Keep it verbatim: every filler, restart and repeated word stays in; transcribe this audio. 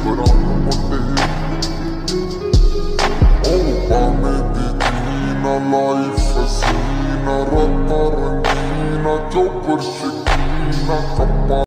रंग मुंडे पाने दी जीना लाइफ हसीना रातां रंगीना चौपर शकीना कप्पा